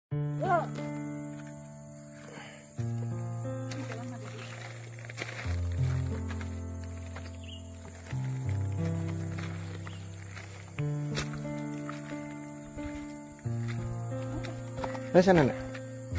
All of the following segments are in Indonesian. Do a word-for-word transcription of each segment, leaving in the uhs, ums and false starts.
Nah, sana, Nek.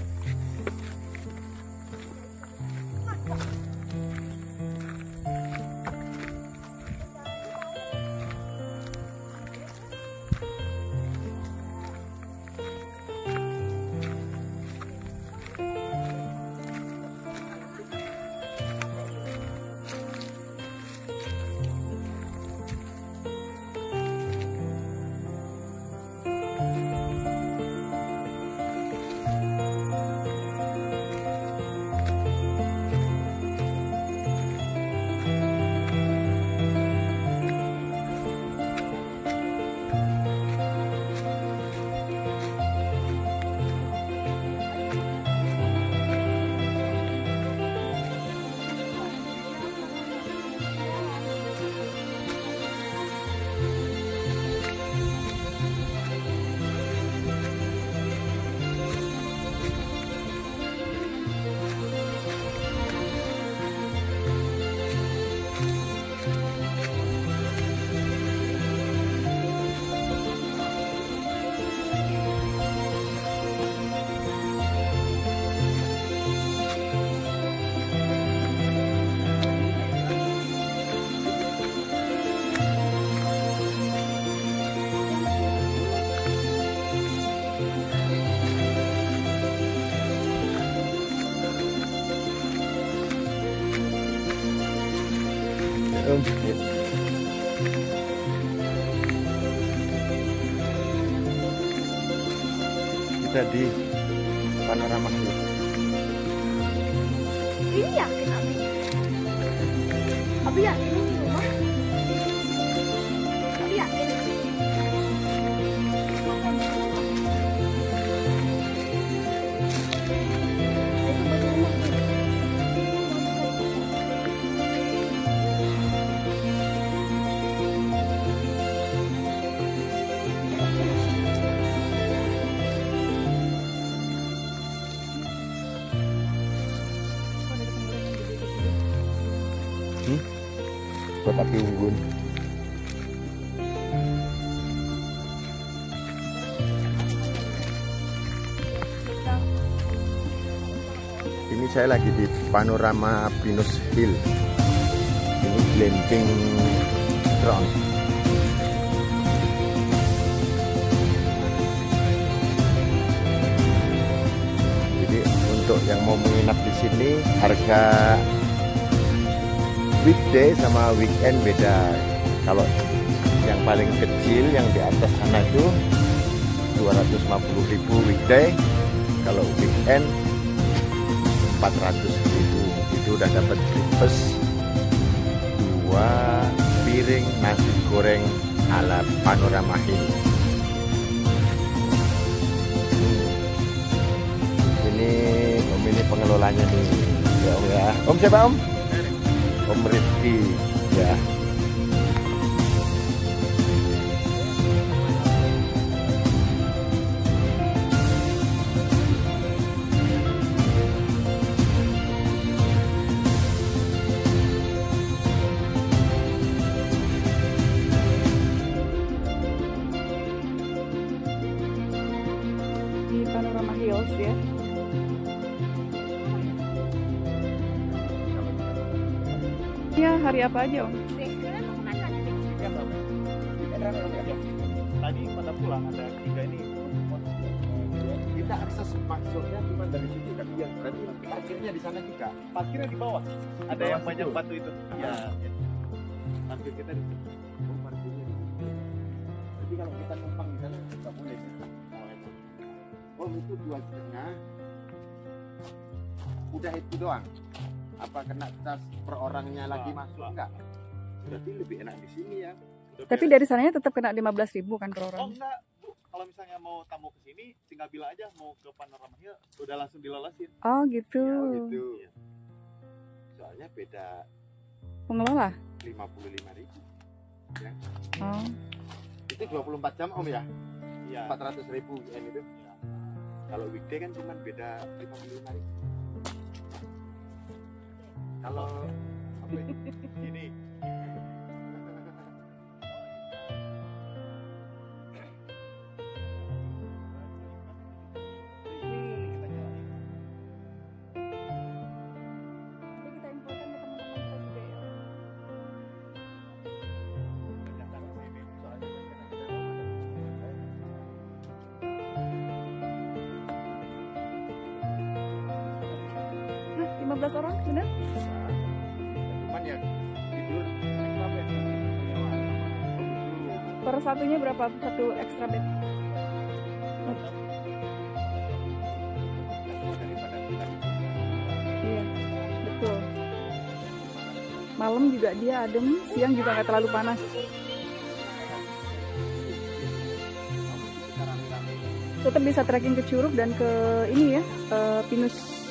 Om. Kita di panorama ini. Ini yakin Abi? Abi yakin ini rumah? Abi yakin? Hmm? Buat api unggun. Ini saya lagi di panorama Pinus Hill. Ini glamping ground. Jadi untuk yang mau menginap di sini harga weekday sama weekend beda. Kalau yang paling kecil yang di atas sana itu dua ratus lima puluh ribu weekday, kalau weekend empat ratus ribu. Itu udah dapat breakfast, dua piring nasi goreng ala panorama hill. Ini Om, ini pengelolanya nih ya Om ya. Om siapa Om? Om Rizky ya. Di Panorama Hills ya. Ya, hari apa aja Om? Tadi pada pulang ada tiga ini. Kita akses masuknya cuma dari situ kan ya. Berarti parkirnya di sana juga. Parkirnya di bawah. Ada bawah yang banyak situ. batu itu. Iya. Parkir kita di situ. Oh, parkirnya di situ. Jadi kalau kita numpang di sana nggak boleh. Oh, itu dua setengah. Udah itu doang. Apa kena tas per orangnya lagi Wah, masuk wah. enggak? Berarti lebih enak di sini ya. Tapi dari sananya tetap kena lima belas ribu kan per Oh orang. enggak, Bu. Kalau misalnya mau tamu ke sini, tinggal bilang aja mau ke Panorama Hill, udah langsung dilolosin. Oh gitu. Oh, gitu. Soalnya beda Pengelola. lima puluh lima ribu. Ya. Oh. Itu dua puluh empat jam Om ya? Iya. empat ratus ribu yen itu. Iya. Kalau weekday kan cuma beda lima puluh hari. Kalau apa ini? Gini. Nanti kita infokan ke teman-teman kita juga ya. Hah, lima belas orang benar? Cuman ya tidur extra bed. Per satunya berapa? Satu extra bed. Daripada kita Iya, betul. Malam juga dia adem, siang juga nggak terlalu panas. Tetap bisa trekking ke Curug dan ke ini ya, eh, Pinus.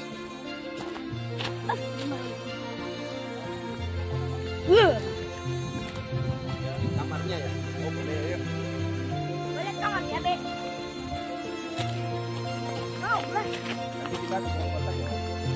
kamarnya ya. Oh boleh ya. Boleh kamar ya, Be. Oh, boleh. Nanti kita ke kota ya.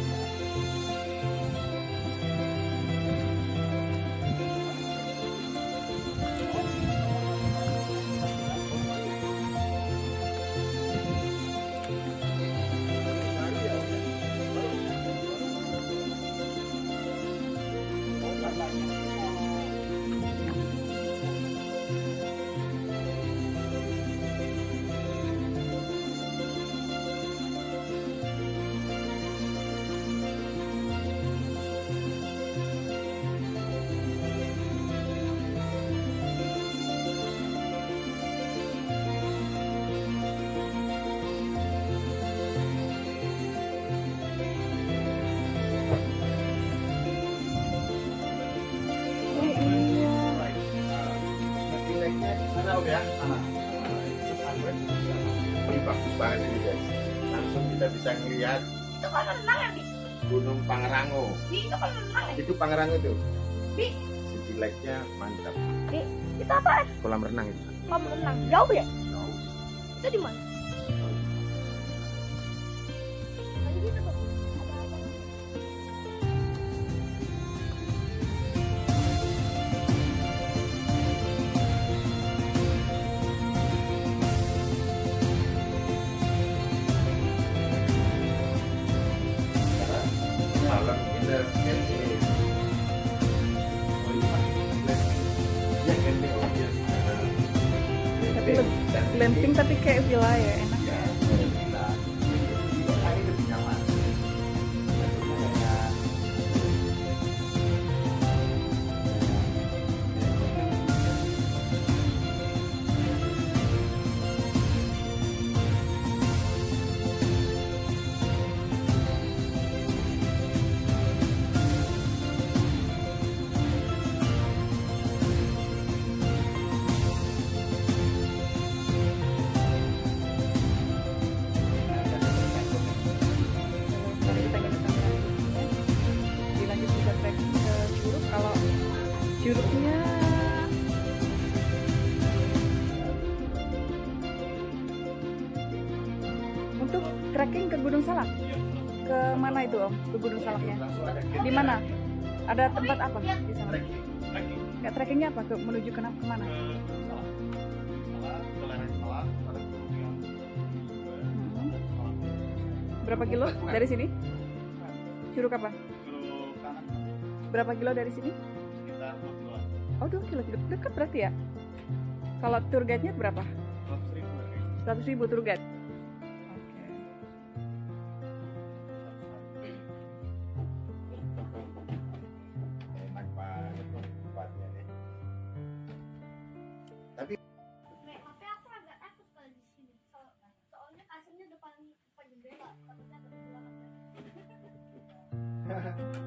Sana Om ya, sana. Ini bagus banget ini guys. Langsung kita bisa ngeliat Itu kan renang ya, Bi? Gunung Pangrango. Bi, itu kan renang ya? Itu Pangrango itu. Bi, City Lake-nya mantap. Bi, itu apaan? Kolam renang itu. Kolam renang. Jauh ya? Jauh. Itu di mana? Tadi gitu tuh. Apa-apa. Malam kita camping. Oh iya, ya camping oh iya. Tapi glamping tapi kayak villa ya, enak. Ya, villa. Ini lebih nyaman. Kayak Jadi kita ganti kamera. Dilanjut bisa trekking ke Curug. Kalau Curugnya untuk trekking ke Gunung Salak. Ke mana itu Om? Ke Gunung Salaknya? langsung ada gate. Di mana? Ada tempat apa di sana? Trekking, trekking Nggak trekkingnya apa? Ke menuju ke ke mana? ke salah, salah ke lereng salah, ada gunung yang Hmm. salah. Berapa kilo dari sini? Curug apa? Curug kanan Berapa kilo dari sini? sekitar dua kiloan, Oh, dua kilo. Dekat berarti ya? Kalau tour guide-nya berapa? seratus ribu dari seratus ribu tour guide. Oke. Enak banget loh tempatnya nih. Tapi Nek, tapi aku agak takut kalau di sini. So- soalnya kasirnya depan depan jendela. Takutnya ada kuntilanak.